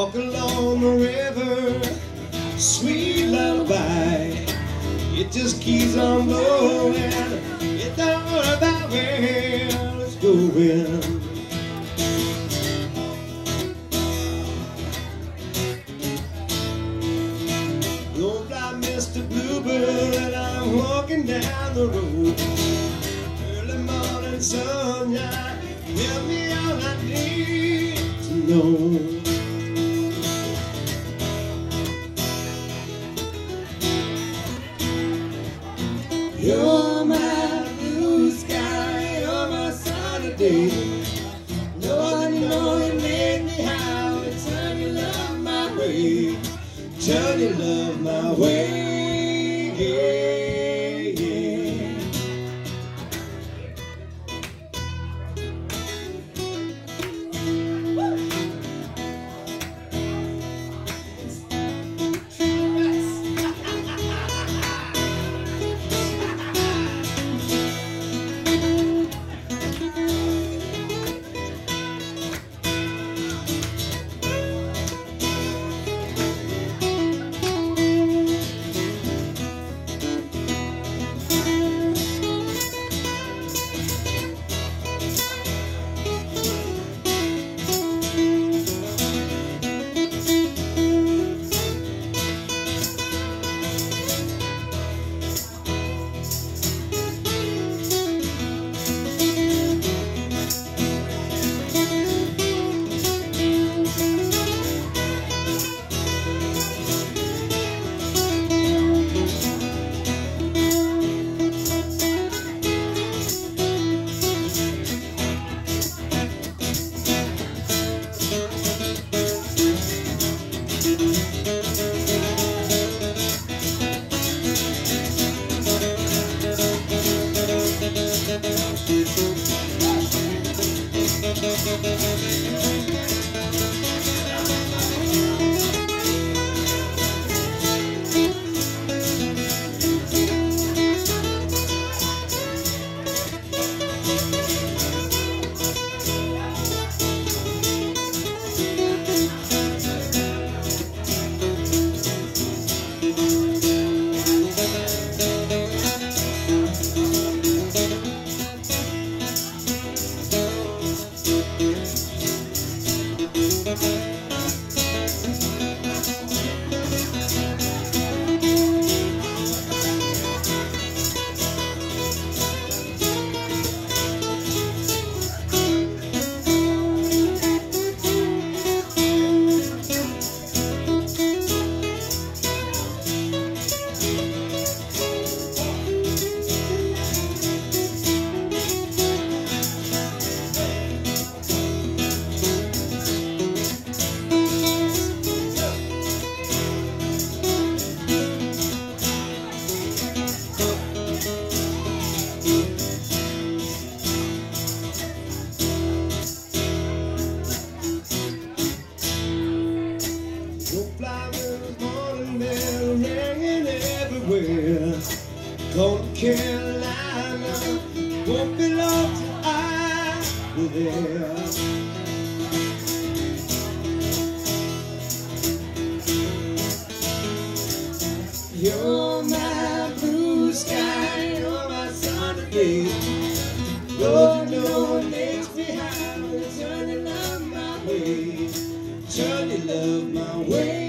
walk along the river, sweet lullaby. It just keeps on blowing. It don't worry about where it's going. Don't fly, Mr. Bluebird, and I'm walking down the road. Early morning sunshine, tell me all I need to know. You're my blue sky, you're my sunny day. Lord, you know you made me how to turn your love my way. Turn your love my way, yeah, yeah. Going to Carolina, won't be long till I'll be there. You're my blue sky, you're my sunny day. Lord, you know it makes me happy. Turn your love my way, turn your love my way.